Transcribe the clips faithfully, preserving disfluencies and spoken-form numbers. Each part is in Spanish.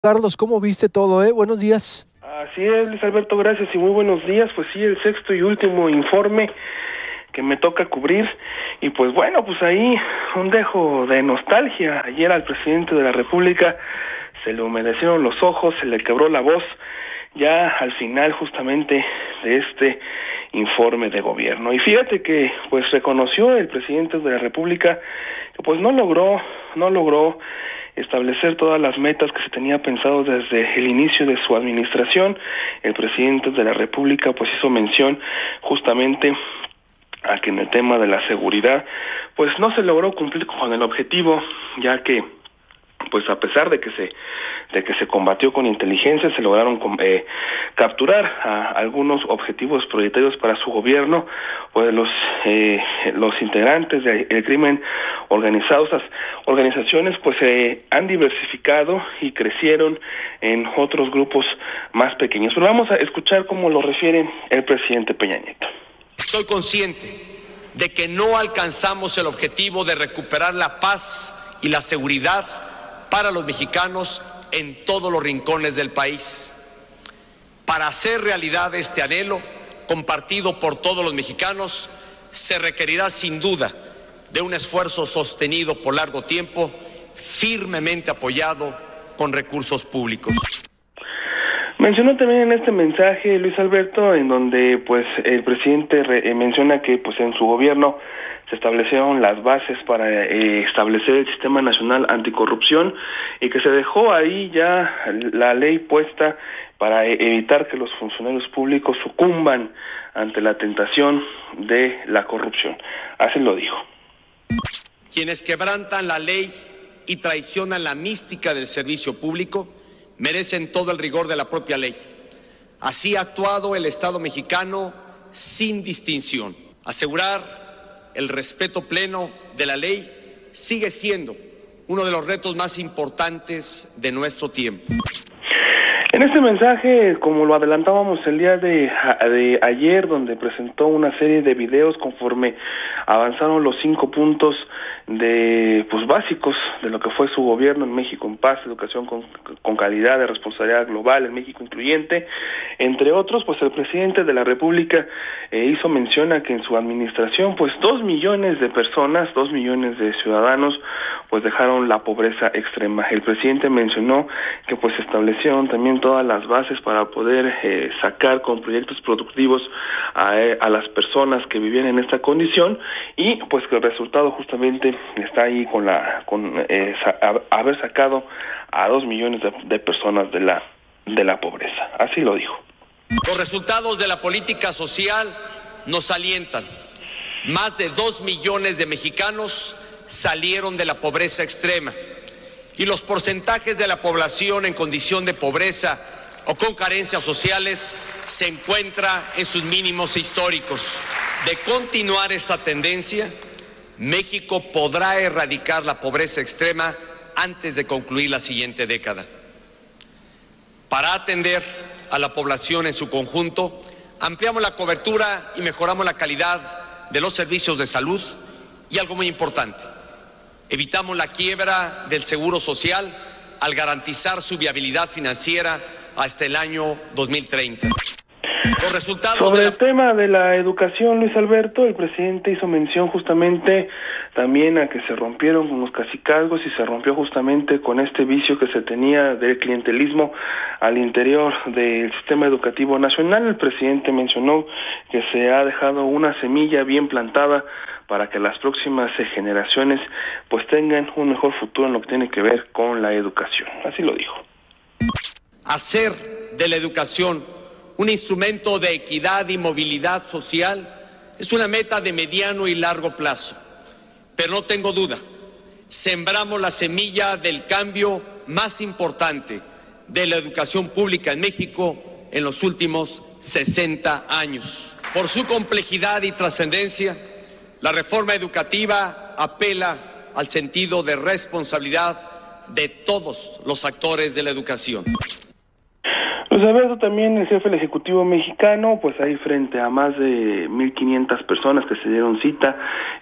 Carlos, ¿cómo viste todo, eh? Buenos días. Así es, Luis Alberto, gracias y muy buenos días. Pues sí, el sexto y último informe que me toca cubrir. Y pues bueno, pues ahí un dejo de nostalgia. Ayer al presidente de la República se le humedecieron los ojos, se le quebró la voz, ya al final justamente de este informe de gobierno. Y fíjate que pues reconoció el presidente de la República que pues no logró, no logró establecer todas las metas que se tenía pensado desde el inicio de su administración. El presidente de la República pues hizo mención justamente a que en el tema de la seguridad pues no se logró cumplir con el objetivo, ya que pues a pesar de que se de que se combatió con inteligencia, se lograron eh, capturar a algunos objetivos prioritarios para su gobierno. Pues los eh, los integrantes del crimen organizado, esas organizaciones pues se eh, han diversificado y crecieron en otros grupos más pequeños. Pero vamos a escuchar cómo lo refiere el presidente Peña Nieto. Estoy consciente de que no alcanzamos el objetivo de recuperar la paz y la seguridad para los mexicanos en todos los rincones del país. Para hacer realidad este anhelo, compartido por todos los mexicanos, se requerirá sin duda de un esfuerzo sostenido por largo tiempo, firmemente apoyado con recursos públicos. Mencionó también en este mensaje, Luis Alberto, en donde pues el presidente re, eh, menciona que pues en su gobierno se establecieron las bases para eh, establecer el Sistema Nacional Anticorrupción y que se dejó ahí ya la ley puesta para eh, evitar que los funcionarios públicos sucumban ante la tentación de la corrupción. Así lo dijo. Quienes quebrantan la ley y traicionan la mística del servicio público merecen todo el rigor de la propia ley. Así ha actuado el Estado mexicano sin distinción. Asegurar el respeto pleno de la ley sigue siendo uno de los retos más importantes de nuestro tiempo. En este mensaje, como lo adelantábamos el día de, de ayer, donde presentó una serie de videos conforme avanzaron los cinco puntos de pues básicos de lo que fue su gobierno en México en paz, educación con, con calidad, de responsabilidad global, en México incluyente, entre otros, pues el presidente de la República eh, hizo mención a que en su administración, pues dos millones de personas, dos millones de ciudadanos, pues dejaron la pobreza extrema. El presidente mencionó que pues se establecieron también todas las bases para poder eh, sacar con proyectos productivos a, a las personas que vivían en esta condición y pues que el resultado justamente está ahí con la con eh, sa- haber sacado a dos millones de, de personas de la de la pobreza. Así lo dijo. Los resultados de la política social nos alientan. Más de dos millones de mexicanos salieron de la pobreza extrema. Y los porcentajes de la población en condición de pobreza o con carencias sociales se encuentra en sus mínimos históricos. De continuar esta tendencia, México podrá erradicar la pobreza extrema antes de concluir la siguiente década. Para atender a la población en su conjunto, ampliamos la cobertura y mejoramos la calidad de los servicios de salud y algo muy importante, evitamos la quiebra del Seguro Social al garantizar su viabilidad financiera hasta el año dos mil treinta. Los resultados Sobre de la... el tema de la educación, Luis Alberto, el presidente hizo mención justamente también a que se rompieron con los cacicazgos y se rompió justamente con este vicio que se tenía del clientelismo al interior del sistema educativo nacional. El presidente mencionó que se ha dejado una semilla bien plantada para que las próximas generaciones pues tengan un mejor futuro en lo que tiene que ver con la educación. Así lo dijo. Hacer de la educación un instrumento de equidad y movilidad social es una meta de mediano y largo plazo. Pero no tengo duda, sembramos la semilla del cambio más importante de la educación pública en México en los últimos sesenta años. Por su complejidad y trascendencia, la reforma educativa apela al sentido de responsabilidad de todos los actores de la educación. Luis Luis Alberto, también el jefe del Ejecutivo mexicano, pues ahí frente a más de mil quinientas personas que se dieron cita,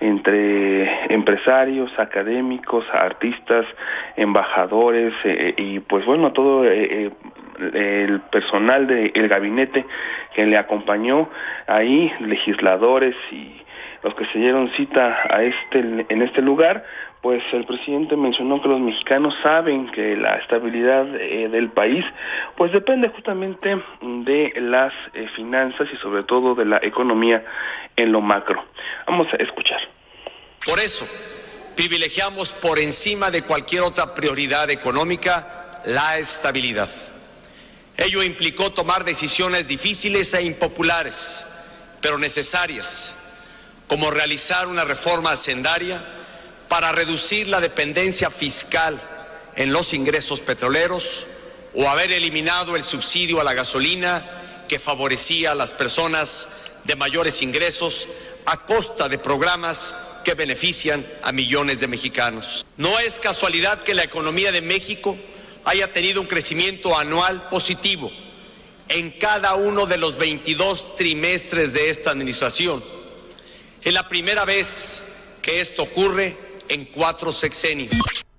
entre empresarios, académicos, artistas, embajadores, eh, y pues bueno, todo eh, el personal del gabinete que le acompañó ahí, legisladores y los que se dieron cita a este en este lugar. Pues el presidente mencionó que los mexicanos saben que la estabilidad eh, del país pues depende justamente de las eh, finanzas y sobre todo de la economía en lo macro. Vamos a escuchar. Por eso, privilegiamos por encima de cualquier otra prioridad económica la estabilidad. Ello implicó tomar decisiones difíciles e impopulares, pero necesarias, como realizar una reforma hacendaria para reducir la dependencia fiscal en los ingresos petroleros o haber eliminado el subsidio a la gasolina que favorecía a las personas de mayores ingresos a costa de programas que benefician a millones de mexicanos. No es casualidad que la economía de México haya tenido un crecimiento anual positivo en cada uno de los veintidós trimestres de esta administración. Es la primera vez que esto ocurre en cuatro sexenios.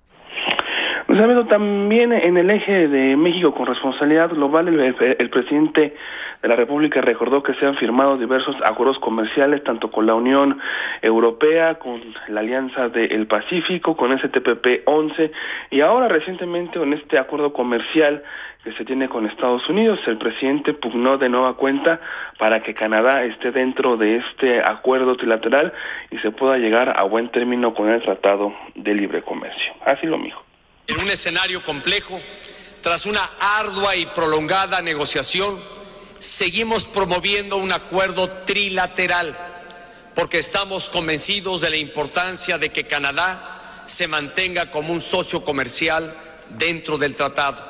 Pues amigo, también en el eje de México con responsabilidad global, el, el, el presidente de la República recordó que se han firmado diversos acuerdos comerciales, tanto con la Unión Europea, con la Alianza del Pacífico, con ese T P P once, y ahora recientemente con este acuerdo comercial que se tiene con Estados Unidos. El presidente pugnó de nueva cuenta para que Canadá esté dentro de este acuerdo trilateral y se pueda llegar a buen término con el Tratado de Libre Comercio. Así lo dijo. En un escenario complejo, tras una ardua y prolongada negociación, seguimos promoviendo un acuerdo trilateral, porque estamos convencidos de la importancia de que Canadá se mantenga como un socio comercial dentro del tratado.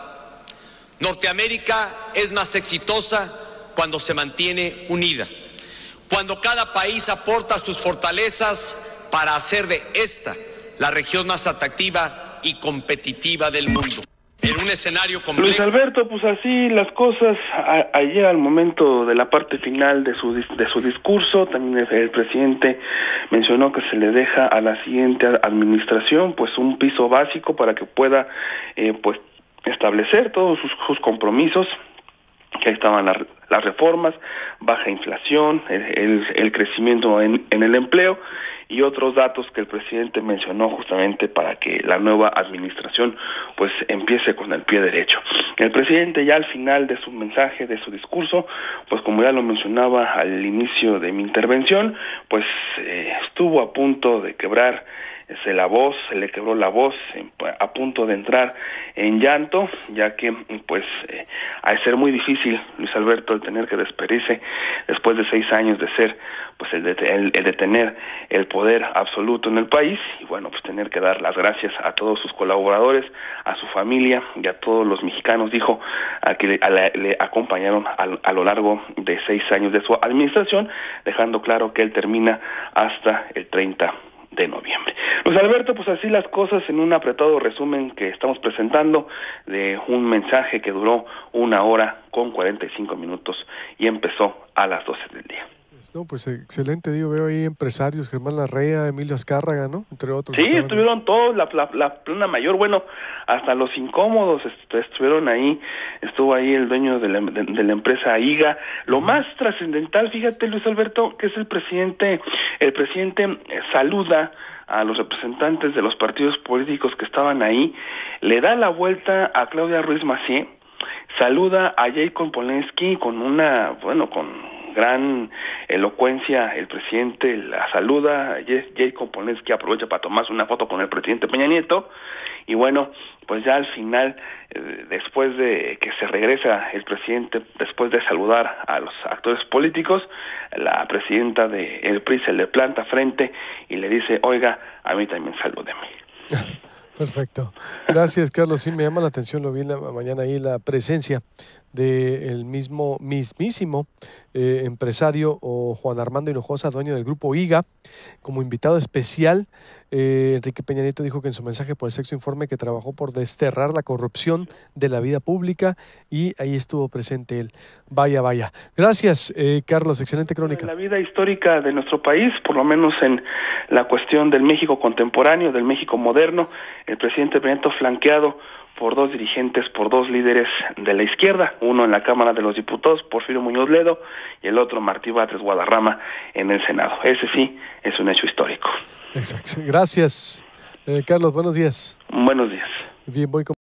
Norteamérica es más exitosa cuando se mantiene unida, cuando cada país aporta sus fortalezas para hacer de esta la región más atractiva y competitiva del mundo. En un escenario complejo. Luis Alberto, pues así las cosas. A, ayer al momento de la parte final de su de su discurso, también el, el presidente mencionó que se le deja a la siguiente administración pues un piso básico para que pueda eh, pues establecer todos sus, sus compromisos, que ahí estaban las, las reformas, baja inflación, el, el, el crecimiento en, en el empleo y otros datos que el presidente mencionó justamente para que la nueva administración pues empiece con el pie derecho. El presidente ya al final de su mensaje, de su discurso, pues como ya lo mencionaba al inicio de mi intervención, pues eh, estuvo a punto de quebrar se la voz, se le quebró la voz a punto de entrar en llanto, ya que pues eh, al ser muy difícil, Luis Alberto, el tener que despedirse después de seis años de ser pues el de, el, el de tener el poder absoluto en el país, y bueno, pues tener que dar las gracias a todos sus colaboradores, a su familia y a todos los mexicanos, dijo, a que le, a la, le acompañaron a, a lo largo de seis años de su administración, dejando claro que él termina hasta el treinta de noviembre. Luis Alberto, pues así las cosas en un apretado resumen que estamos presentando de un mensaje que duró una hora con cuarenta y cinco minutos y empezó a las doce del día. No, pues excelente, digo, veo ahí empresarios, Germán Larrea, Emilio Azcárraga, ¿no? Entre otros. Sí, estuvieron ahí todos, la, la, la plana mayor, bueno, hasta los incómodos est estuvieron ahí, estuvo ahí el dueño de la, de, de la empresa I G A. Lo uh-huh. más trascendental, fíjate, Luis Alberto, que es el presidente, el presidente eh, saluda a los representantes de los partidos políticos que estaban ahí, le da la vuelta a Claudia Ruiz Massieu, saluda a Jacob Polensky con una, bueno, con gran elocuencia, el presidente la saluda, Jacob Polensky aprovecha para tomarse una foto con el presidente Peña Nieto, y bueno, pues ya al final, eh, después de que se regresa el presidente, después de saludar a los actores políticos, la presidenta del P R I se le planta frente y le dice, oiga, a mí también salúdeme. Perfecto. Gracias, Carlos. Sí, me llama la atención, lo vi en la mañana ahí, la presencia del mismo, mismísimo eh, empresario o Juan Armando Hinojosa, dueño del grupo I G A, como invitado especial. Eh, Enrique Peña Nieto dijo que en su mensaje por el sexto informe que trabajó por desterrar la corrupción de la vida pública y ahí estuvo presente él. Vaya, vaya. Gracias, eh, Carlos, excelente crónica. La vida histórica de nuestro país, por lo menos en la cuestión del México contemporáneo, del México moderno, el presidente Peña Nieto flanqueado por dos dirigentes, por dos líderes de la izquierda, uno en la Cámara de los Diputados, Porfirio Muñoz Ledo, y el otro Martí Batres Guadarrama en el Senado. Ese sí es un hecho histórico. Exacto. Gracias, eh, Carlos. Buenos días. Buenos días. Bien, voy con